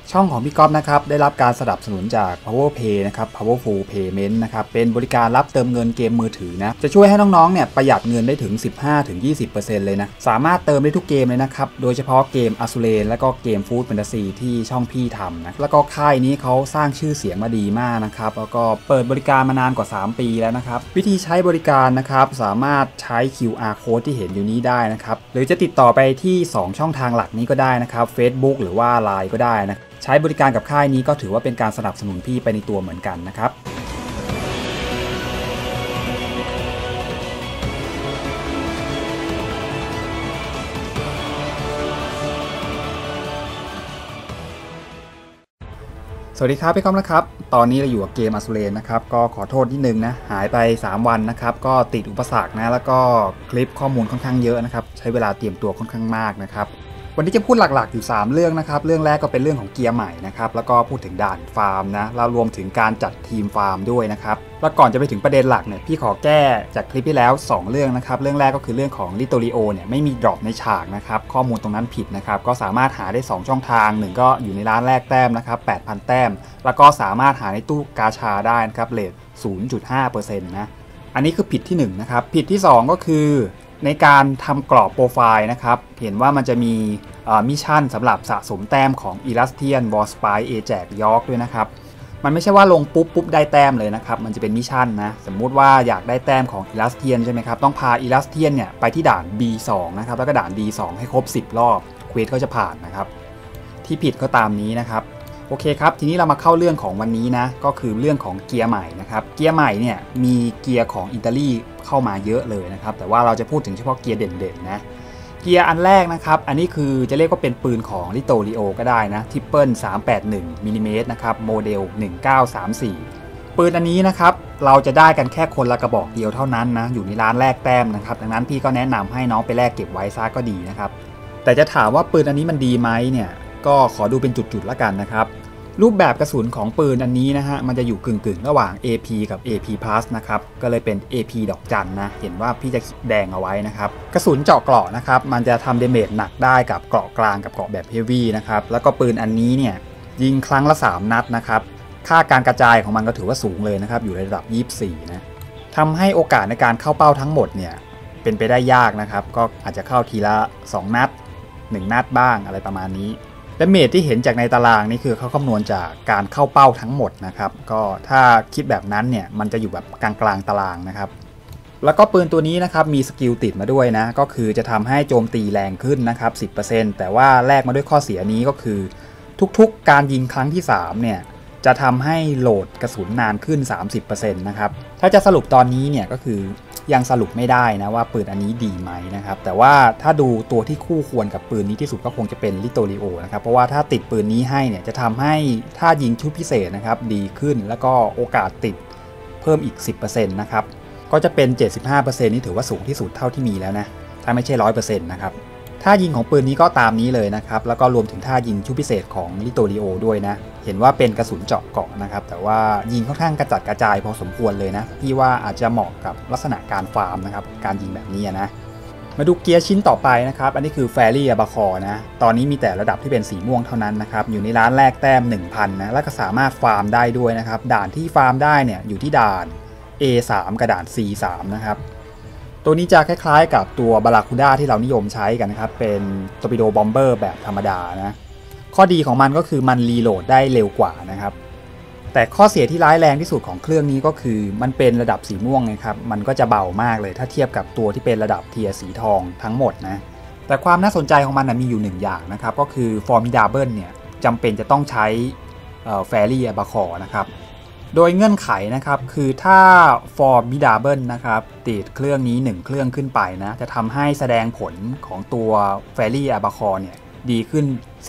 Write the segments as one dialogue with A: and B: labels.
A: ช่องของพี่ก๊อฟนะครับได้รับการสนับสนุนจาก PowerPay นะครับ Powerful Payment นะครับเป็นบริการรับเติมเงินเกมมือถือนะจะช่วยให้น้องๆเนี่ยประหยัดเงินได้ถึง 15-20% เลยนะสามารถเติมได้ทุกเกมเลยนะครับโดยเฉพาะเกม Azur และก็เกม Food Fantasy ที่ช่องพี่ทำนะแล้วก็ค่ายนี้เขาสร้างชื่อเสียงมาดีมากนะครับแล้วก็เปิดบริการมานานกว่า3 ปีแล้วนะครับวิธีใช้บริการนะครับสามารถใช้ QR Code ที่เห็นอยู่นี้ได้นะครับหรือจะติดต่อไปที่2ช่องทางหลักนี้ก็ได้นะครับ Facebook หรือว่า LINE ก็ได้นะใช้บริการกับค่ายนี้ก็ถือว่าเป็นการสนับสนุนพี่ไปในตัวเหมือนกันนะครับสวัสดีครับพี่ก๊อฟนะครับตอนนี้เราอยู่กับเกม Azur นะครับก็ขอโทษนิดนึงนะหายไป3 วันนะครับก็ติดอุปสรรคนะแล้วก็คลิปข้อมูลค่อนข้างเยอะนะครับใช้เวลาเตรียมตัวค่อนข้างมากนะครับวันนี้จะพูดหลักๆอยู่3เรื่องนะครับเรื่องแรกก็เป็นเรื่องของเกียร์ใหม่นะครับแล้วก็พูดถึงด่านฟาร์มนะแล้วรวมถึงการจัดทีมฟาร์มด้วยนะครับแล้วก่อนจะไปถึงประเด็นหลักเนี่ยพี่ขอแก้จากคลิปที่แล้ว2เรื่องนะครับเรื่องแรกก็คือเรื่องของลิโตริโอเนี่ยไม่มีดรอปในฉากนะครับข้อมูลตรงนั้นผิดนะครับก็สามารถหาได้2ช่องทาง1ก็อยู่ในร้านแรกแต้มนะครับ 8,000 แต้มแล้วก็สามารถหาในตู้กาชาได้นะครับเรท 0.5% นะอันนี้คือผิดที่1นะครับผิดที่2ก็คือในการทำกรอบโปรไฟล์นะครับเห็นว่ามันจะมีมิชชั่นสำหรับสะสมแต้มของ Elastian Warspite Ajax York ด้วยนะครับมันไม่ใช่ว่าลงปุ๊บได้แต้มเลยนะครับมันจะเป็นมิชชั่นนะสมมุติว่าอยากได้แต้มของ Elastian ใช่ไหมครับต้องพา Elastian เนี่ยไปที่ด่าน B2 นะครับแล้วก็ด่าน D2 ให้ครบ10 รอบเควสก็จะผ่านนะครับที่ผิดก็ตามนี้นะครับโอเคครับทีนี้เรามาเข้าเรื่องของวันนี้นะก็คือเรื่องของเกียร์ใหม่นะครับเกียร์ใหม่เนี่ยมีเกียร์ของอิตาลีเข้ามาเยอะเลยนะครับแต่ว่าเราจะพูดถึงเฉพาะเกียร์เด่นๆนะเกียร์อันแรกนะครับอันนี้คือจะเรียกว่าเป็นปืนของลิโตริโอก็ได้นะทิปเปิล381มิลลิเมตรนะครับโมเดล1934ปืนอันนี้นะครับเราจะได้กันแค่คนละกระบอกเดียวเท่านั้นนะอยู่ในร้านแลกแต้มนะครับดังนั้นพี่ก็แนะนำให้น้องไปแลกเก็บไว้ซะก็ดีนะครับแต่จะถามว่าปืนอันนี้มันดีไหมเนี่ยก็ขอดูเป็นจุดๆละกันนะครับรูปแบบกระสุนของปืนอันนี้นะฮะมันจะอยู่กึ่งระหว่าง AP กับ AP+ นะครับก็เลยเป็น AP ดอกจันนะเห็นว่าพี่จะแดงเอาไว้นะครับกระสุนเจาะเกราะนะครับมันจะทำเดเมจหนักได้กับเกราะกลางกับเกราะแบบเฮฟวี่นะครับแล้วก็ปืนอันนี้เนี่ยยิงครั้งละ3 นัดนะครับค่าการกระจายของมันก็ถือว่าสูงเลยนะครับอยู่ในระดับ24นะทำให้โอกาสในการเข้าเป้าทั้งหมดเนี่ยเป็นไปได้ยากนะครับก็อาจจะเข้าทีละ2 นัด1 นัดบ้างอะไรประมาณนี้และเมจที่เห็นจากในตารางนี่คือเขาคำนวณจากการเข้าเป้าทั้งหมดนะครับก็ถ้าคิดแบบนั้นเนี่ยมันจะอยู่แบบกลางๆตารางนะครับแล้วก็ปืนตัวนี้นะครับมีสกิลติดมาด้วยนะก็คือจะทำให้โจมตีแรงขึ้นนะครับ 10% แต่ว่าแลกมาด้วยข้อเสียนี้ก็คือทุกๆการยิงครั้งที่3เนี่ยจะทำให้โหลดกระสุนนานขึ้น 30% นะครับถ้าจะสรุปตอนนี้เนี่ยก็คือยังสรุปไม่ได้นะว่าปืนอันนี้ดีไหมนะครับแต่ว่าถ้าดูตัวที่คู่ควรกับปืนนี้ที่สุดก็คงจะเป็นลิโตริโอนะครับเพราะว่าถ้าติดปืนนี้ให้เนี่ยจะทำให้ถ้ายิงชุดพิเศษนะครับดีขึ้นแล้วก็โอกาสติดเพิ่มอีก 10% นะครับก็จะเป็น 75% นี่ถือว่าสูงที่สุดเท่าที่มีแล้วนะถ้าไม่ใช่ 100% นะครับท่ายิงของปืนนี้ก็ตามนี้เลยนะครับแล้วก็รวมถึงท่ายิงชุดพิเศษของลิโตริโอด้วยนะเห็นว่าเป็นกระสุนเจาะเกาะนะครับแต่ว่ายิงค่อนข้างกระจัดกระจายพอสมควรเลยนะพี่ว่าอาจจะเหมาะกับลักษณะการฟาร์มนะครับการยิงแบบนี้นะมาดูเกียร์ชิ้นต่อไปนะครับอันนี้คือแฟรี่อาบาคอนะตอนนี้มีแต่ระดับที่เป็นสีม่วงเท่านั้นนะครับอยู่ในร้านแรกแต้ม 1,000 นะแล้วก็สามารถฟาร์มได้ด้วยนะครับด่านที่ฟาร์มได้เนี่ยอยู่ที่ด่าน A3 กับด่าน C3 นะครับตัวนี้จะคล้ายๆกับตัวบาราคูด้าที่เรานิยมใช้กันนะครับเป็นตอร์ปิโดบอมเบอร์แบบธรรมดานะข้อดีของมันก็คือมันรีโหลดได้เร็วกว่านะครับแต่ข้อเสียที่ร้ายแรงที่สุดของเครื่องนี้ก็คือมันเป็นระดับสีม่วงนะครับมันก็จะเบามากเลยถ้าเทียบกับตัวที่เป็นระดับเทียร์สีทองทั้งหมดนะแต่ความน่าสนใจของมันมีอยู่1อย่างนะครับก็คือฟอร์มิดาเบิลเนี่ยจำเป็นจะต้องใช้แฟรี่อาบาคอนะครับโดยเงื่อนไขนะครับคือถ้า Formidable นะครับติดเครื่องนี้1เครื่องขึ้นไปนะจะทำให้แสดงผลของตัว Fairy Abacore เนี่ยดีขึ้น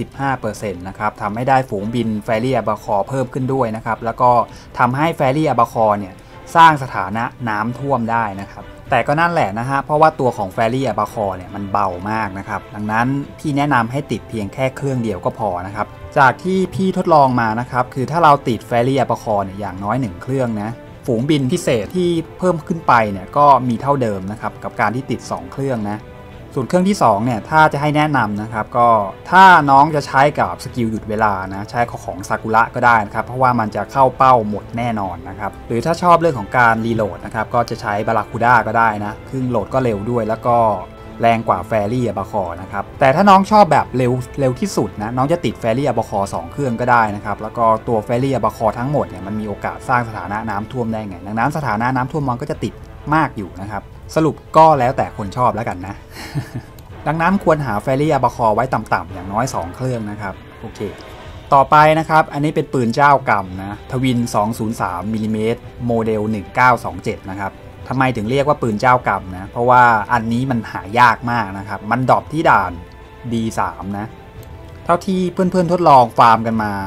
A: 15% นะครับทำให้ได้ฝูงบิน Fairy Abacore เพิ่มขึ้นด้วยนะครับแล้วก็ทำให้ Fairy Abacore เนี่ยสร้างสถานะน้ำท่วมได้นะครับแต่ก็นั่นแหละนะฮะเพราะว่าตัวของ Fairy Abacore เนี่ยมันเบามากนะครับดังนั้นพี่แนะนำให้ติดเพียงแค่เครื่องเดียวก็พอนะครับจากที่พี่ทดลองมานะครับคือถ้าเราติด Fairy Abacore เนี่ยอย่างน้อย1เครื่องนะฝูงบินพิเศษที่เพิ่มขึ้นไปเนี่ยก็มีเท่าเดิมนะครับกับการที่ติด2เครื่องนะส่วนเครื่องที่2เนี่ยถ้าจะให้แนะนำนะครับก็ถ้าน้องจะใช้กับสกิลหยุดเวลานะใช้ของซากุระก็ได้นะครับเพราะว่ามันจะเข้าเป้าหมดแน่นอนนะครับหรือถ้าชอบเรื่องของการรีโหลดนะครับก็จะใช้บาราคูด้าก็ได้นะเครื่องโหลดก็เร็วด้วยแล้วก็แรงกว่าแฟรี่อาบาคอนะครับแต่ถ้าน้องชอบแบบเร็วที่สุดนะน้องจะติดแฟรี่อาบาคอ2เครื่องก็ได้นะครับแล้วก็ตัวแฟรี่อาบาคอทั้งหมดเนี่ยมันมีโอกาสสร้างสถานะน้ำท่วมได้ไงดังนั้นสถานะน้ำท่วมมันก็จะติดมากอยู่นะครับสรุปก็แล้วแต่คนชอบแล้วกันนะ ดังนั้นควรหาแฟรี่อาบาคอไว้ต่ำๆอย่างน้อย2เครื่องนะครับโอเคต่อไปนะครับอันนี้เป็นปืนเจ้ากรรมนะทวิน203มิลลิเมตรโมเดล1927นะครับทำไมถึงเรียกว่าปืนเจ้ากรรมนะเพราะว่าอันนี้มันหายากมากนะครับมันดรอปที่ด่าน D3 นะเท่าที่เพื่อนๆทดลองฟาร์มกันมา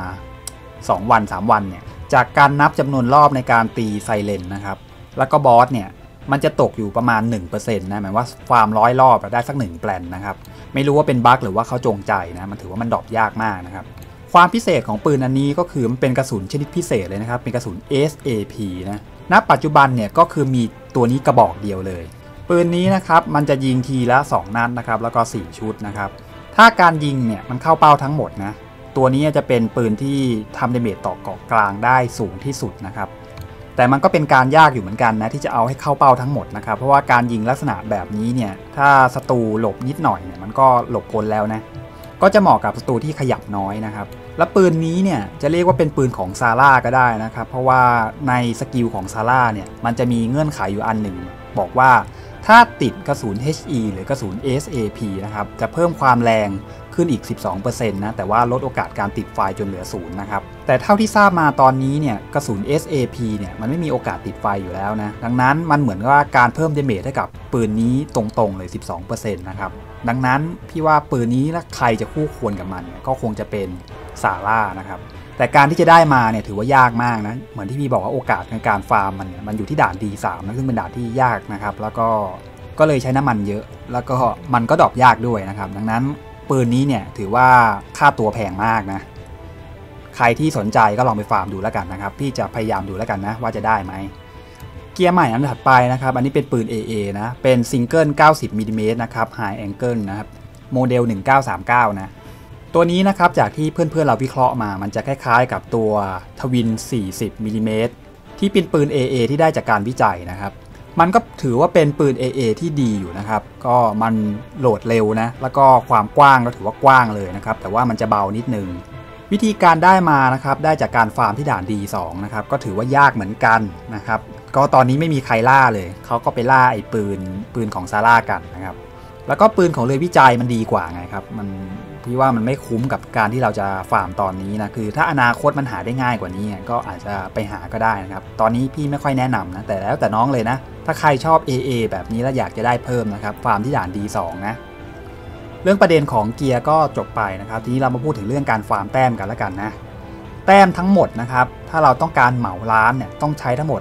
A: 2วัน3วันเนี่ยจากการนับจำนวนรอบในการตีไซเรนนะครับแล้วก็บอสเนี่ยมันจะตกอยู่ประมาณ 1% นะหมายว่าฟาร์ม100 รอบได้สัก1แปลนนะครับไม่รู้ว่าเป็นบั๊กหรือว่าเขาจงใจนะมันถือว่ามันดรอปยากมากนะครับความพิเศษของปืนอันนี้ก็คือมันเป็นกระสุนชนิดพิเศษเลยนะครับเป็นกระสุน SAP นะณปัจจุบันเนี่ยก็คือมีตัวนี้กระบอกเดียวเลยปืนนี้นะครับมันจะยิงทีละ2นัดนะครับแล้วก็4ชุดนะครับถ้าการยิงเนี่ยมันเข้าเป้าทั้งหมดนะตัวนี้จะเป็นปืนที่ทำดาเมจต่อเกาะกลางได้สูงที่สุดนะครับแต่มันก็เป็นการยากอยู่เหมือนกันนะที่จะเอาให้เข้าเป้าทั้งหมดนะครับเพราะว่าการยิงลักษณะแบบนี้เนี่ยถ้าศัตรูหลบนิดหน่อยเนี่ยมันก็หลบพ้นแล้วนะก็จะเหมาะกับศัตรูที่ขยับน้อยนะครับและปืนนี้เนี่ยจะเรียกว่าเป็นปืนของซาร่าก็ได้นะครับเพราะว่าในสกิลของซาร่าเนี่ยมันจะมีเงื่อนไขอยู่อันหนึ่งบอกว่าถ้าติดกระสุน HE หรือกระสุน SAP นะครับจะเพิ่มความแรงขึ้นอีก 12% นะแต่ว่าลดโอกาสการติดไฟจนเหลือ0นะครับแต่เท่าที่ทราบมาตอนนี้เนี่ยกระสุน SAP เนี่ยมันไม่มีโอกาสติดไฟอยู่แล้วนะดังนั้นมันเหมือนว่าการเพิ่มดาเมจให้กับปืนนี้ตรงๆเลย 12% นะครับดังนั้นพี่ว่าปืนนี้แล้วใครจะคู่ควรกับมันก็คงจะเป็นซาร่านะครับแต่การที่จะได้มาเนี่ยถือว่ายากมากนะเหมือนที่พี่บอกว่าโอกาสในการฟาร์มมันอยู่ที่ด่าน D3 นะซึ่งเป็นด่านที่ยากนะครับแล้วก็เลยใช้น้ำมันเยอะแล้วก็มันก็ดรอปยากด้วยนะครับดังนั้นปืนนี้เนี่ยถือว่าค่าตัวแพงมากนะใครที่สนใจก็ลองไปฟาร์มดูแล้วกันนะครับพี่จะพยายามดูแล้วกันนะว่าจะได้ไหมเกียร์ใหม่อันถัดไปนะครับอันนี้เป็นปืน AA นะเป็นซิงเกิล90มิลลิเมตรนะครับไฮแองเกิลนะครับโมเดล1939นะตัวนี้นะครับจากที่เพื่อนๆเราวิเคราะห์มามันจะคล้ายๆกับตัวทวิน40มิลลิเมตรที่เป็นปืน AA ที่ได้จากการวิจัยนะครับมันก็ถือว่าเป็นปืน AA ที่ดีอยู่นะครับก็มันโหลดเร็วนะแล้วก็ความกว้างก็ถือว่ากว้างเลยนะครับแต่ว่ามันจะเบานิดนึงวิธีการได้มานะครับได้จากการฟาร์มที่ด่าน D2 นะครับก็ถือว่ายากเหมือนกันนะครับก็ตอนนี้ไม่มีใครล่าเลยเขาก็ไปล่าไอ้ปืนของซาร่ากันนะครับแล้วก็ปืนของเลยวิจัยมันดีกว่าไงครับมันพี่ว่ามันไม่คุ้มกับการที่เราจะฟาร์มตอนนี้นะคือถ้าอนาคตมันหาได้ง่ายกว่านี้ก็อาจจะไปหาก็ได้นะครับตอนนี้พี่ไม่ค่อยแนะนำนะแต่แล้วแต่น้องเลยนะถ้าใครชอบ AA แบบนี้แล้วอยากจะได้เพิ่มนะครับฟาร์มที่ด่าน D2 นะเรื่องประเด็นของเกียร์ก็จบไปนะครับทีนี้เรามาพูดถึงเรื่องการฟาร์มแต้มกันแล้วกันนะแต้มทั้งหมดนะครับถ้าเราต้องการเหมาล้านเนี่ยต้องใช้ทั้งหมด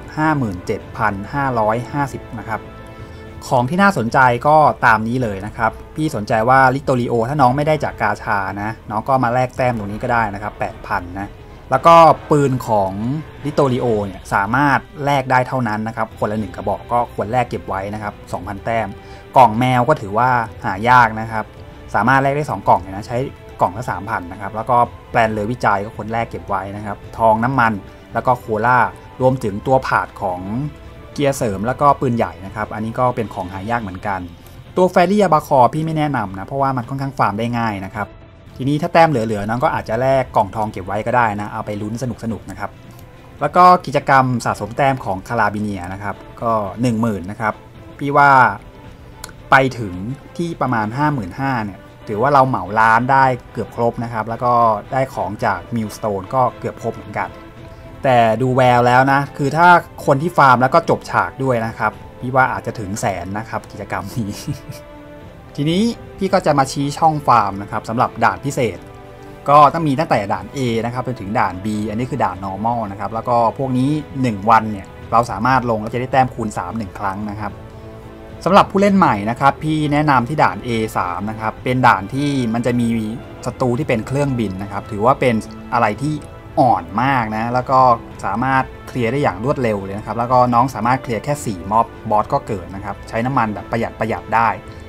A: 57,550 นะครับของที่น่าสนใจก็ตามนี้เลยนะครับพี่สนใจว่าลิโตริโอถ้าน้องไม่ได้จากกาชานะน้องก็มาแลกแต้มตรงนี้ก็ได้นะครับ 8,000 นะแล้วก็ปืนของลิโตริโอเนี่ยสามารถแลกได้เท่านั้นนะครับคนละ1กระบอกก็ควรแลกเก็บไว้นะครับ 2,000 แต้มกล่องแมวก็ถือว่าหายากนะครับสามารถแลกได้2กล่องเลยนะใช้กล่องละ 3,000 นะครับแล้วก็แปลนเลยวิจัยก็ควรแลกเก็บไว้นะครับทองน้ำมันแล้วก็โคล่ารวมถึงตัวผาดของเกียร์เสริมแล้วก็ปืนใหญ่นะครับอันนี้ก็เป็นของหายากเหมือนกันตัวแฟรี่อาบาคอพี่ไม่แนะนำนะเพราะว่ามันค่อนข้างฟาร์มได้ง่ายนะครับทีนี้ถ้าแต้มเหลือๆน้องก็อาจจะแลกกล่องทองเก็บไว้ก็ได้นะเอาไปลุ้นสนุกๆนะครับแล้วก็กิจกรรมสะสมแต้มของคาราบิเนียนะครับก็ 10,000 นะครับพี่ว่าไปถึงที่ประมาณ 55,000 เนี่ยถือว่าเราเหมาล้านได้เกือบครบนะครับแล้วก็ได้ของจากมิลสโตนก็เกือบครบเหมือนกันแต่ดูแววแล้วนะคือถ้าคนที่ฟาร์มแล้วก็จบฉากด้วยนะครับพี่ว่าอาจจะถึงแสนนะครับกิจกรรมนี้ ทีนี้พี่ก็จะมาชี้ช่องฟาร์มนะครับสำหรับด่านพิเศษก็ต้องมีตั้งแต่ด่าน A นะครับไปถึงด่าน B อันนี้คือด่าน normal นะครับแล้วก็พวกนี้1วันเนี่ยเราสามารถลงแล้วจะได้แต้มคูณ3 1ครั้งนะครับสำหรับผู้เล่นใหม่นะครับพี่แนะนำที่ด่าน A3 นะครับเป็นด่านที่มันจะมีศัตรูที่เป็นเครื่องบินนะครับถือว่าเป็นอะไรที่อ่อนมากนะแล้วก็สามารถเคลียร์ได้อย่างรวดเร็วเลยนะครับแล้วก็น้องสามารถเคลียร์แค่4ม็อบบอสก็เกิดนะครับใช้น้ำมันแบบประหยัดได้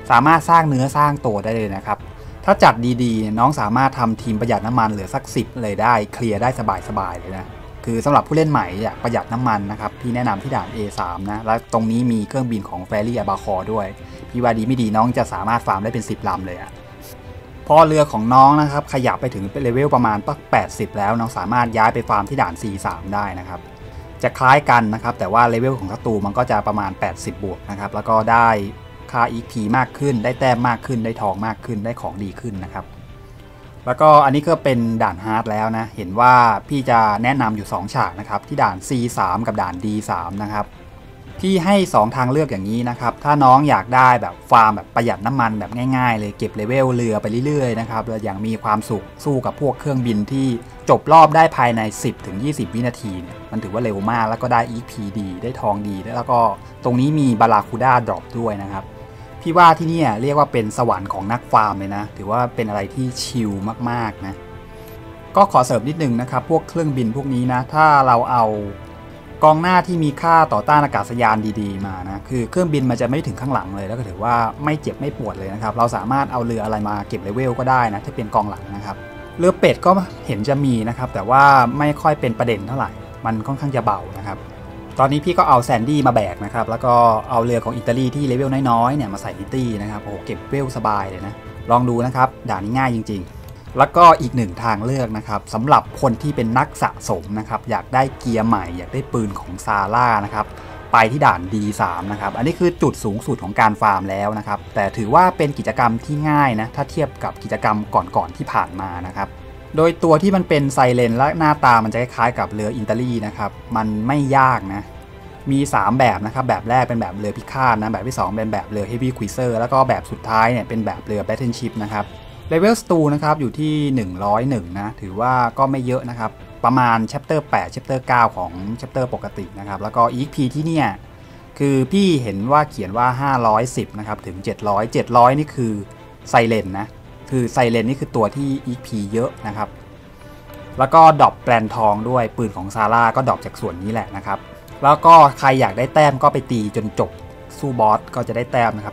A: สามารถสร้างเนื้อสร้างตัวได้เลยนะครับถ้าจัดดีๆน้องสามารถทำทีมประหยัดน้ำมันเหลือสัก10เลยได้เคลียร์ได้สบายๆเลยนะคือสำหรับผู้เล่นใหม่อยากประหยัดน้ำมันนะครับพี่แนะนำที่ด่าน A3 นะแล้วตรงนี้มีเครื่องบินของแฟรี่อาบาคอด้วยพี่ว่าดีไม่ดีน้องจะสามารถฟาร์มได้เป็น10ลำเลยอะพอเรือของน้องนะครับขยับไปถึงเลเวลประมาณ80แล้วน้องสามารถย้ายไปฟาร์มที่ด่าน C3 ได้นะครับจะคล้ายกันนะครับแต่ว่าเลเวลของศัตรูมันก็จะประมาณ80บวกนะครับแล้วก็ได้ค่า EP มากขึ้นได้แต้มมากขึ้นได้ทองมากขึ้นได้ของดีขึ้นนะครับแล้วก็อันนี้ก็เป็นด่านฮาร์ดแล้วนะเห็นว่าพี่จะแนะนำอยู่2ฉากนะครับที่ด่าน C3 กับด่าน D3 นะครับพี่ให้2ทางเลือกอย่างนี้นะครับถ้าน้องอยากได้แบบฟาร์มแบบประหยัดน้ำมันแบบง่ายๆเลยเก็บเลเวลเรือไปเรื่อยๆนะครับแล้วอย่างมีความสุขสู้กับพวกเครื่องบินที่จบรอบได้ภายใน 10-20 วินาทีเนี่ยมันถือว่าเร็วมากแล้วก็ได้ EP ดีได้ทองดีแล้วก็ตรงนี้มีบาราคูด้าดรอปด้วยนะครับพี่ว่าที่นี่เรียกว่าเป็นสวรรค์ของนักฟาร์มเลยนะถือว่าเป็นอะไรที่ชิลมากๆนะก็ขอเสริมนิดนึงนะครับพวกเครื่องบินพวกนี้นะถ้าเราเอากองหน้าที่มีค่าต่อต้านอากาศยานดีๆมานะคือเครื่องบินมันจะไม่ถึงข้างหลังเลยแล้วก็ถือว่าไม่เจ็บไม่ปวดเลยนะครับเราสามารถเอาเรืออะไรมาเก็บเลเวลก็ได้นะถ้าเป็นกองหลังนะครับเรือเป็ดก็เห็นจะมีนะครับแต่ว่าไม่ค่อยเป็นประเด็นเท่าไหร่มันค่อนข้างจะเบานะครับตอนนี้พี่ก็เอาแซนดี้มาแบกนะครับแล้วก็เอาเรือของอิตาลีที่เลเวลน้อยๆเนี่ยมาใส่นิตี้นะครับโอ้โหเก็บเวลสบายเลยนะลองดูนะครับด่านนี้ง่ายจริงๆแล้วก็อีกหนึ่งทางเลือกนะครับสำหรับคนที่เป็นนักสะสมนะครับอยากได้เกียร์ใหม่อยากได้ปืนของซาร่านะครับไปที่ด่าน D3 นะครับอันนี้คือจุดสูงสุดของการฟาร์มแล้วนะครับแต่ถือว่าเป็นกิจกรรมที่ง่ายนะถ้าเทียบกับกิจกรรมก่อนๆที่ผ่านมานะครับโดยตัวที่มันเป็นไซเรนและหน้าตามันจะคล้ายๆกับเรืออิตาลีนะครับมันไม่ยากนะมี3แบบนะครับแบบแรกเป็นแบบเรือพิฆาตนะแบบที่2เป็นแบบเรือ Heavy Cruiser แล้วก็แบบสุดท้ายเนี่ยเป็นแบบเรือ Battleship นะครับเลเวลสตูนะครับอยู่ที่101นะถือว่าก็ไม่เยอะนะครับประมาณ Chapter 8 Chapter 9 ของ Chapter ปกตินะครับแล้วก็ EXP ที่เนี่ยคือพี่เห็นว่าเขียนว่า510นะครับถึง700นี่คือไซเรนนะคือไซเรนนี่คือตัวที่ EXP เยอะนะครับแล้วก็ดรอปแปลนทองด้วยปืนของซาร่าก็ดรอปจากส่วนนี้แหละนะครับแล้วก็ใครอยากได้แต้มก็ไปตีจนจบสู้บอสก็จะได้แต้มนะครับ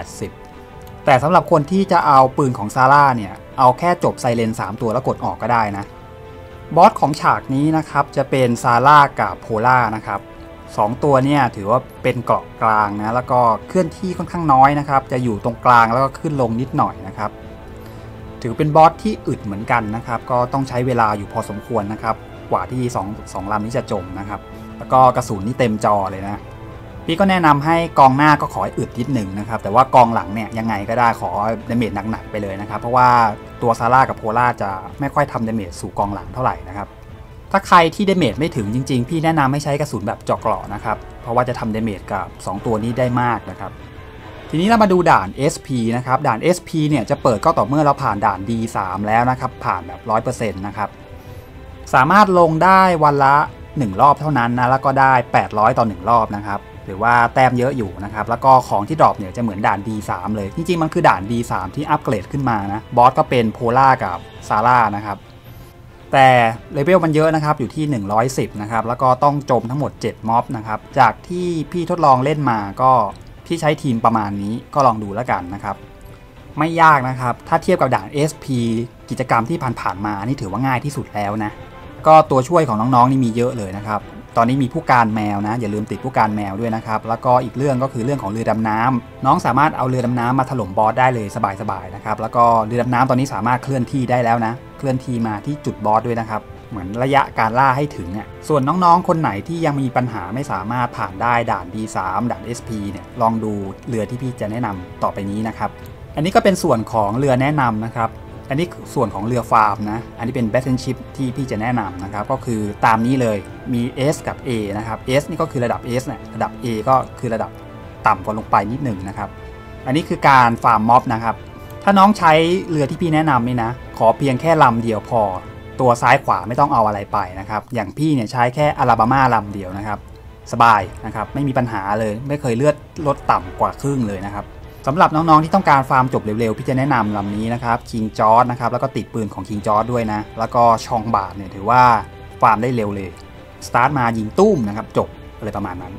A: 180แต่สำหรับคนที่จะเอาปืนของซาร่าเนี่ยเอาแค่จบไซเรน3ตัวแล้วกดออกก็ได้นะบอสของฉากนี้นะครับจะเป็นซาร่ากับโพล่านะครับ2ตัวเนี่ยถือว่าเป็นเกาะกลางนะแล้วก็เคลื่อนที่ค่อนข้างน้อยนะครับจะอยู่ตรงกลางแล้วก็ขึ้นลงนิดหน่อยนะครับถือเป็นบอสที่อึดเหมือนกันนะครับก็ต้องใช้เวลาอยู่พอสมควรนะครับกว่าที่2ลำนี้จะจมนะครับแล้วก็กระสุนนี่เต็มจอเลยนะพี่ก็แนะนำให้กองหน้าก็ขอให้อึดนิดหนึ่งนะครับแต่ว่ากองหลังเนี่ยยังไงก็ได้ขอดาเมจหนักๆไปเลยนะครับเพราะว่าตัวซาร่ากับโพล่าจะไม่ค่อยทำดาเมจสู่กองหลังเท่าไหร่นะครับถ้าใครที่ดาเมจไม่ถึงจริงๆพี่แนะนำให้ใช้กระสุนแบบเจาะเกราะนะครับเพราะว่าจะทำดาเมจกับ2ตัวนี้ได้มากนะครับทีนี้เรามาดูด่าน SP นะครับด่าน SP เนี่ยจะเปิดก็ต่อเมื่อเราผ่านด่าน D3 แล้วนะครับผ่านแบบ 100% นะครับสามารถลงได้วันละ1รอบเท่านั้นนะแล้วก็ได้800ต่อ1รอบนะครับหรือว่าแต้มเยอะอยู่นะครับแล้วก็ของที่ดรอปเนี่ยจะเหมือนด่าน D3 เลยจริงๆมันคือด่าน D3 ที่อัปเกรดขึ้นมานะบอสก็เป็นโพล่ากับซาร่านะครับแต่เลเวลมันเยอะนะครับอยู่ที่110นะครับแล้วก็ต้องโจมทั้งหมด7ม็อบนะครับจากที่พี่ทดลองเล่นมาก็พี่ใช้ทีมประมาณนี้ก็ลองดูแล้วกันนะครับไม่ยากนะครับถ้าเทียบกับด่าน SP กิจกรรมที่ผ่านๆมานี่ถือว่าง่ายที่สุดแล้วนะก็ตัวช่วยของน้องๆนี่มีเยอะเลยนะครับตอนนี้มีผู้การแมวนะอย่าลืมติดผู้การแมวด้วยนะครับแล้วก็อีกเรื่องก็คือเรื่องของเรือดำน้ำน้องสามารถเอาเรือดำน้ำมาถล่มบอสได้เลยสบายๆนะครับแล้วก็เรือดำน้ำตอนนี้สามารถเคลื่อนที่ได้แล้วนะเคลื่อนที่มาที่จุดบอสด้วยนะครับเหมือนระยะการล่าให้ถึงเนี่ยส่วนน้องๆคนไหนที่ยังมีปัญหาไม่สามารถผ่านได้ด่าน D3 ด่าน SP เนี่ยลองดูเรือที่พี่จะแนะนำต่อไปนี้นะครับอันนี้ก็เป็นส่วนของเรือแนะนำนะครับอันนี้ส่วนของเรือฟาร์มนะอันนี้เป็น Battleship ที่พี่จะแนะนำนะครับก็คือตามนี้เลยมี S กับ A นะครับ S นี่ก็คือระดับ S เนี่ยระดับ A ก็คือระดับต่ำกว่าลงไปนิดหนึ่งนะครับอันนี้คือการฟาร์มม็อบนะครับถ้าน้องใช้เรือที่พี่แนะนำนี่นะขอเพียงแค่ลำเดียวพอตัวซ้ายขวาไม่ต้องเอาอะไรไปนะครับอย่างพี่เนี่ยใช้แค่อลาบามาลำเดียวนะครับสบายนะครับไม่มีปัญหาเลยไม่เคยเลือดลดต่ำกว่าครึ่งเลยนะครับสำหรับน้องๆที่ต้องการฟาร์มจบเร็วๆพี่จะแนะนำลำนี้นะครับคิงจอร์จนะครับแล้วก็ติดปืนของคิงจอร์จด้วยนะแล้วก็ชองบาทเนี่ยถือว่าฟาร์มได้เร็วเลยสตาร์ทมายิงตุ้มนะครับจบอะไรประมาณนั้น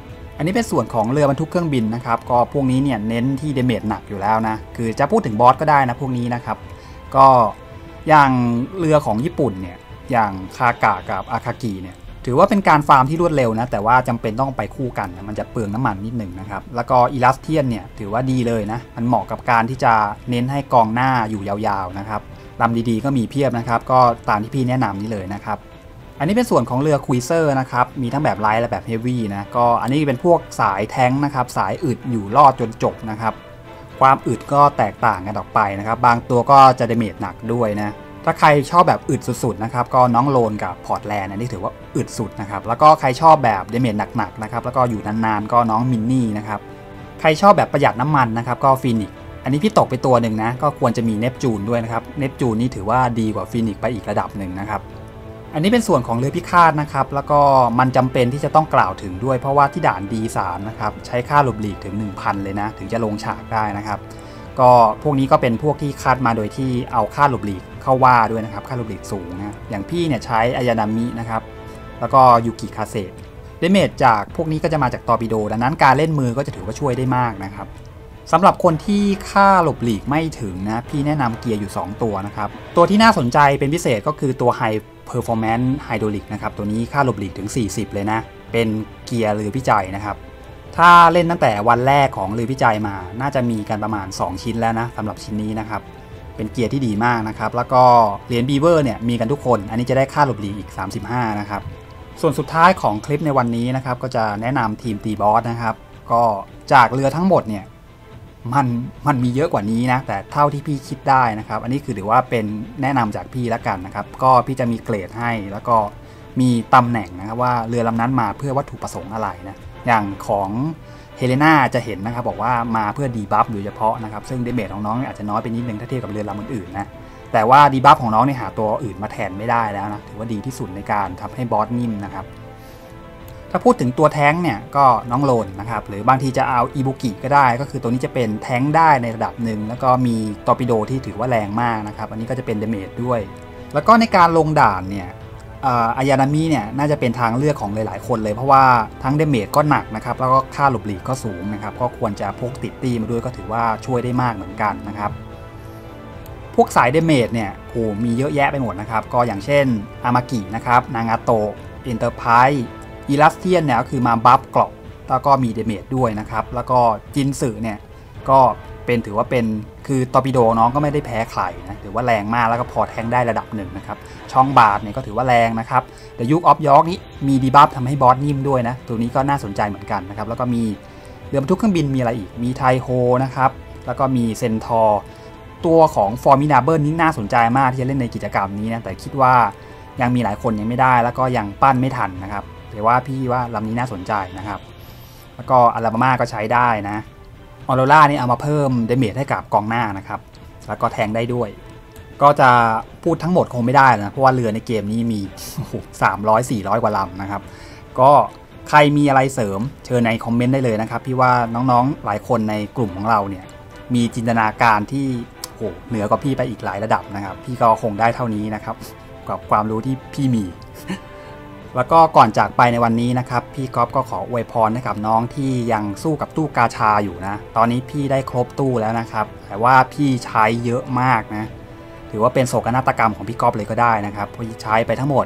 A: อันนี้เป็นส่วนของเรือบรรทุกเครื่องบินนะครับก็พวกนี้เนี่ยเน้นที่เดเมจหนักอยู่แล้วนะคือจะพูดถึงบอสก็ได้นะพวกนี้นะครับก็อย่างเรือของญี่ปุ่นเนี่ยอย่างคากะกับอาคากิเนี่ยถือว่าเป็นการฟาร์มที่รวดเร็วนะแต่ว่าจำเป็นต้องไปคู่กันนะมันจะเปลืองน้ำมันนิดหนึ่งนะครับแล้วก็อิลัสเทียนเนี่ยถือว่าดีเลยนะมันเหมาะกับการที่จะเน้นให้กองหน้าอยู่ยาวๆนะครับลำดีๆก็มีเพียบนะครับก็ตามที่พี่แนะนำนี้เลยนะครับอันนี้เป็นส่วนของเรือคุยเซอร์นะครับมีทั้งแบบไลท์และแบบเฮฟวี่นะก็อันนี้เป็นพวกสายแท้งนะครับสายอึดอยู่รอดจนจบนะครับความอึดก็แตกต่างกันออกไปนะครับบางตัวก็จะเดเมจหนักด้วยนะถ้าใครชอบแบบอึดสุดๆนะครับก็น้องโลนกับพอร์ตแลนด์อันนี้ถือว่าอึดสุดนะครับแล้วก็ใครชอบแบบเดเมจหนักๆนะครับแล้วก็อยู่นานๆก็น้องมินนี่นะครับใครชอบแบบประหยัดน้ำมันนะครับก็ฟีนิกซ์อันนี้พี่ตกไปตัวหนึ่งนะก็ควรจะมีเนปจูนด้วยนะครับเนปจูนนี่ถือว่าดีกว่าฟีนิกซ์ไปอีกระดับหนึ่งนะครับอันนี้เป็นส่วนของเรือพิฆาตนะครับแล้วก็มันจำเป็นที่จะต้องกล่าวถึงด้วยเพราะว่าที่ด่าน D3 นะครับใช้ค่าหลบหลีกถึง 1,000 เลยนะถึงจะลงฉากได้นะครับก็พวกนี้ก็เป็นพวกที่คัดมาโดยที่เอาค่าหลบหลีกเข้าว่าด้วยนะครับค่าหลบหลีกสูงนะอย่างพี่เนี่ยใช้อายานามินะครับแล้วก็ยูกิคาเซะเดเมจจากพวกนี้ก็จะมาจากตอร์ปิโดดังนั้นการเล่นมือก็จะถือว่าช่วยได้มากนะครับสำหรับคนที่ค่าหลบหลีกไม่ถึงนะพี่แนะนำเกียร์อยู่ 2 ตัวนะครับตัวที่น่าสนใจเป็นพิเศษก็คือตัว High Performance Hydraulic นะครับตัวนี้ค่าหลบหลีกถึง40เลยนะเป็นเกียร์เรือพิจัยนะครับถ้าเล่นตั้งแต่วันแรกของเรือพิจัยมาน่าจะมีกันประมาณ2ชิ้นแล้วนะสำหรับชิ้นนี้นะครับเป็นเกียร์ที่ดีมากนะครับแล้วก็เหรียญบีเวอร์เนี่ยมีกันทุกคนอันนี้จะได้ค่าหลบหลีกอีก35นะครับส่วนสุดท้ายของคลิปในวันนี้นะครับก็จะแนะนำทีมตีบอสนะครับก็จากเรือทั้งหมดเนี่ยมันมีเยอะกว่านี้นะแต่เท่าที่พี่คิดได้นะครับอันนี้คือถือว่าเป็นแนะนำจากพี่แล้วกันนะครับก็พี่จะมีเกรดให้แล้วก็มีตำแหน่งนะครับว่าเรือลำนั้นมาเพื่อวัตถุประสงค์อะไรนะอย่างของเฮเลนาจะเห็นนะครับบอกว่ามาเพื่อดีบัฟโดยเฉพาะนะครับซึ่งเดเมจของน้องอาจจะน้อยไปนิดนึงถ้าเทียบกับเรือลำอื่นๆนะแต่ว่าดีบัฟของน้องเนี่ยหาตัวอื่นมาแทนไม่ได้แล้วนะถือว่าดีที่สุดในการทำให้บอสนิ่มนะครับถ้าพูดถึงตัวแท้งเนี่ยก็น้องโลนนะครับหรือบางทีจะเอาอิบุกิก็ได้ก็คือตัวนี้จะเป็นแท้งได้ในระดับหนึ่งแล้วก็มีตอร์ปิโดที่ถือว่าแรงมากนะครับอันนี้ก็จะเป็นเดเมจด้วยแล้วก็ในการลงด่านเนี่ยอายานามิเนี่ยน่าจะเป็นทางเลือกของหลายๆคนเลยเพราะว่าทั้งเดเมจก็หนักนะครับแล้วก็ค่าหลบหลีกก็สูงนะครับก็ควรจะพกติดตีมาด้วยก็ถือว่าช่วยได้มากเหมือนกันนะครับพวกสายเดเมจเนี่ยโอ้มีเยอะแยะไปหมดนะครับก็อย่างเช่นอามากินะครับนางาโตะเอ็นเตอร์ไพรส์อีลัสเทียนเนี่ยก็คือมาบัฟเกราะแล้วก็มีเดเมจด้วยนะครับแล้วก็จินสึเนี่ยก็เป็นถือว่าเป็นคือตอร์ปิโดน้องก็ไม่ได้แพ้ใครนะถือว่าแรงมากแล้วก็พอแทงได้ระดับหนึ่งนะครับช่องบาทเนี่ยก็ถือว่าแรงนะครับแต่ยุคออฟยอร์กนี้มีดีบัฟทำให้บอสนิ่มด้วยนะตัวนี้ก็น่าสนใจเหมือนกันนะครับแล้วก็มีเรือบรรทุกเครื่องบินมีอะไรอีกมีไทโฮนะครับแล้วก็มีเซนทอร์ตัวของฟอร์มินาเบิลนี้น่าสนใจมากที่จะเล่นในกิจกรรมนี้นะแต่คิดว่ายังมีหลายคนยังไม่ได้แล้วก็ยังปั้นไม่ทันนะครับแต่ว่าพี่ว่าลำนี้น่าสนใจนะครับแล้วก็อาราบาม่าก็ใช้ได้นะออโรร่านี่เอามาเพิ่มเดเมจให้กับกองหน้านะครับแล้วก็แทงได้ด้วยก็จะพูดทั้งหมดคงไม่ได้นะเพราะว่าเรือในเกมนี้มี300-400 กว่าลำนะครับก็ใครมีอะไรเสริมเชิญในคอมเมนต์ได้เลยนะครับพี่ว่าน้องๆหลายคนในกลุ่มของเราเนี่ยมีจินตนาการที่เหนือกว่าพี่ไปอีกหลายระดับนะครับพี่ก็คงได้เท่านี้นะครับกับความรู้ที่พี่มีแล้วก็ก่อนจากไปในวันนี้นะครับพี่ก๊อฟก็ขออวยพรให้กับน้องที่ยังสู้กับตู้กาชาอยู่นะตอนนี้พี่ได้ครบตู้แล้วนะครับแต่ว่าพี่ใช้เยอะมากนะถือว่าเป็นโศกนาฏกรรมของพี่ก๊อฟเลยก็ได้นะครับเพราะใช้ไปทั้งหมด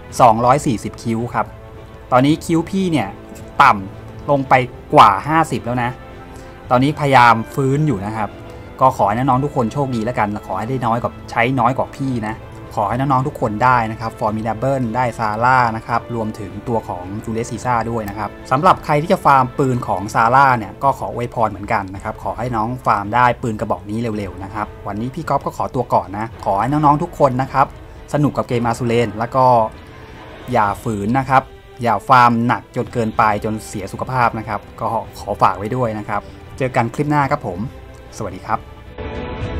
A: 240คิ้วครับตอนนี้คิ้วพี่เนี่ยต่ำลงไปกว่า50แล้วนะตอนนี้พยายามฟื้นอยู่นะครับก็ขอให้น้องๆทุกคนโชคดีแล้วกันขอให้ได้น้อยกว่าใช้น้อยกว่าพี่นะขอให้น้องๆทุกคนได้นะครับฟอร์มินาเบิลได้ซาร่านะครับรวมถึงตัวของจูเลียสซีซ่าด้วยนะครับสำหรับใครที่จะฟาร์มปืนของซาร่าเนี่ยก็ขออวยพรเหมือนกันนะครับขอให้น้องฟาร์มได้ปืนกระบอกนี้เร็วๆนะครับวันนี้พี่ก๊อฟก็ขอตัวก่อนนะขอให้น้องๆทุกคนนะครับสนุกกับเกมอาซูเลนแล้วก็อย่าฝืนนะครับอย่าฟาร์มหนักจนเกินไปจนเสียสุขภาพนะครับก็ขอฝากไว้ด้วยนะครับเจอกันคลิปหน้าครับผมสวัสดีครับ